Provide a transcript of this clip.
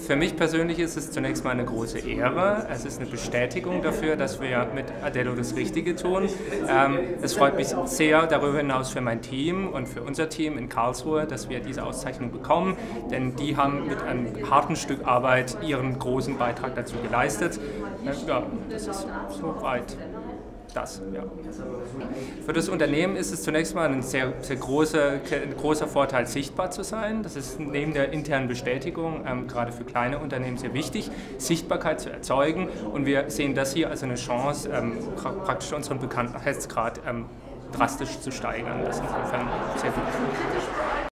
Für mich persönlich ist es zunächst mal eine große Ehre. Es ist eine Bestätigung dafür, dass wir mit Adello das Richtige tun. Es freut mich sehr darüber hinaus für mein Team und für unser Team in Karlsruhe, dass wir diese Auszeichnung bekommen, denn die haben mit einem harten Stück Arbeit ihren großen Beitrag dazu geleistet. Ja, das ist soweit. Ja. Für das Unternehmen ist es zunächst mal ein sehr großer Vorteil, sichtbar zu sein. Das ist neben der internen Bestätigung gerade für kleine Unternehmen sehr wichtig, Sichtbarkeit zu erzeugen. Und wir sehen das hier als eine Chance, praktisch unseren Bekanntheitsgrad drastisch zu steigern. Das ist insofern sehr gut.